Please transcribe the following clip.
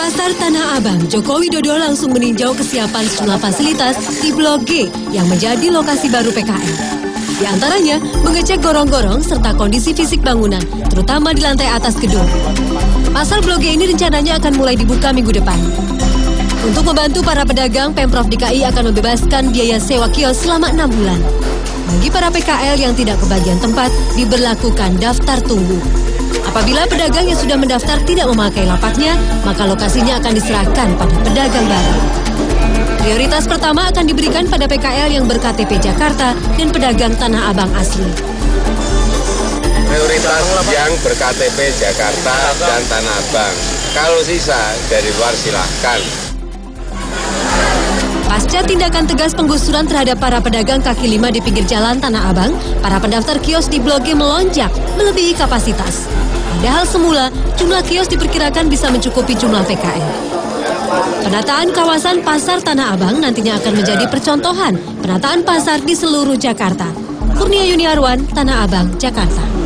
Pasar Tanah Abang, Joko Widodo langsung meninjau kesiapan sejumlah fasilitas di Blok G yang menjadi lokasi baru PKL. Di antaranya, mengecek gorong-gorong serta kondisi fisik bangunan, terutama di lantai atas gedung. Pasar Blok G ini rencananya akan mulai dibuka minggu depan. Untuk membantu para pedagang, Pemprov DKI akan membebaskan biaya sewa kios selama 6 bulan. Bagi para PKL yang tidak kebagian tempat, diberlakukan daftar tunggu. Apabila pedagang yang sudah mendaftar tidak memakai lapaknya, maka lokasinya akan diserahkan pada pedagang baru. Prioritas pertama akan diberikan pada PKL yang ber-KTP Jakarta dan pedagang Tanah Abang asli. Prioritas yang ber-KTP Jakarta dan Tanah Abang. Kalau sisa dari luar silahkan. Pasca tindakan tegas penggusuran terhadap para pedagang kaki lima di pinggir jalan Tanah Abang, para pendaftar kios di Blok G melonjak melebihi kapasitas. Padahal semula, jumlah kios diperkirakan bisa mencukupi jumlah PKL. Penataan kawasan Pasar Tanah Abang nantinya akan menjadi percontohan penataan pasar di seluruh Jakarta. Kurnia Yuniarwan, Tanah Abang, Jakarta.